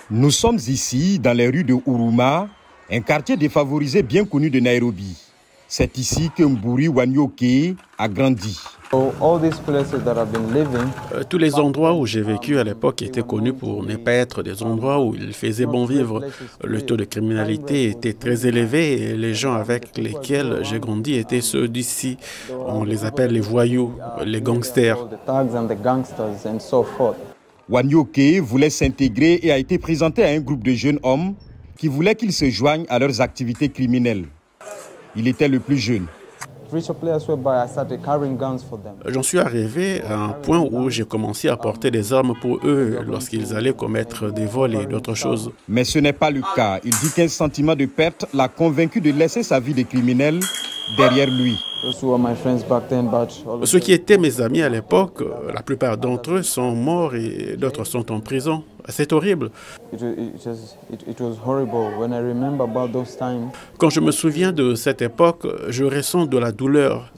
Nous sommes ici dans les rues de Huruma, un quartier défavorisé bien connu de Nairobi. C'est ici que Mburi Wanyoke a grandi. Tous les endroits où j'ai vécu à l'époque étaient connus pour ne pas être des endroits où il faisait bon vivre. Le taux de criminalité était très élevé et les gens avec lesquels j'ai grandi étaient ceux d'ici. On les appelle les voyous, les gangsters. Wanyoke voulait s'intégrer et a été présenté à un groupe de jeunes hommes qui voulaient qu'ils se joignent à leurs activités criminelles. Il était le plus jeune. J'en suis arrivé à un point où j'ai commencé à porter des armes pour eux lorsqu'ils allaient commettre des vols et d'autres choses. Mais ce n'est pas le cas. Il dit qu'un sentiment de perte l'a convaincu de laisser sa vie de criminel derrière lui. Ceux qui étaient mes amis à l'époque, la plupart d'entre eux sont morts et d'autres sont en prison. C'est horrible. Quand je me souviens de cette époque, je ressens de la douleur.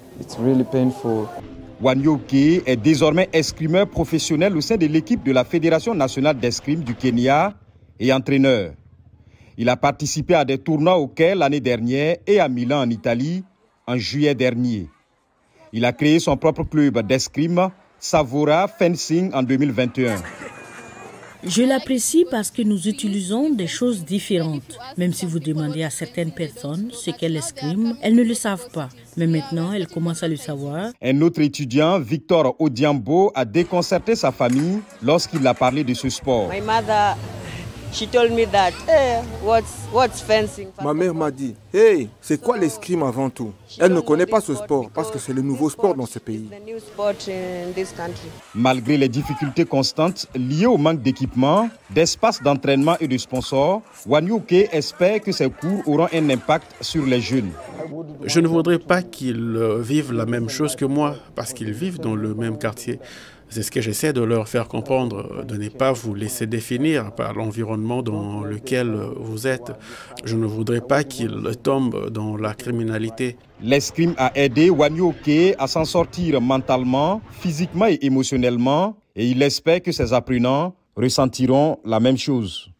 Wanyoke est désormais escrimeur professionnel au sein de l'équipe de la Fédération nationale d'escrime du Kenya et entraîneur. Il a participé à des tournois au Caire l'année dernière et à Milan en Italie en juillet dernier. Il a créé son propre club d'escrime, Savora Fencing, en 2021. Je l'apprécie parce que nous utilisons des choses différentes. Même si vous demandez à certaines personnes ce qu'est l'escrime, elles ne le savent pas. Mais maintenant, elles commencent à le savoir. Un autre étudiant, Victor Odiambo, a déconcerté sa famille lorsqu'il a parlé de ce sport. Ma mère m'a dit, « Hey, c'est quoi l'escrime avant tout ?» Elle ne connaît pas ce sport parce que c'est le nouveau sport dans ce pays. Malgré les difficultés constantes liées au manque d'équipement, d'espace d'entraînement et de sponsors, Wanyoke espère que ces cours auront un impact sur les jeunes. Je ne voudrais pas qu'ils vivent la même chose que moi parce qu'ils vivent dans le même quartier. C'est ce que j'essaie de leur faire comprendre, de ne pas vous laisser définir par l'environnement dans lequel vous êtes. Je ne voudrais pas qu'ils tombent dans la criminalité. L'escrime a aidé Wanyoke à s'en sortir mentalement, physiquement et émotionnellement, et il espère que ses apprenants ressentiront la même chose.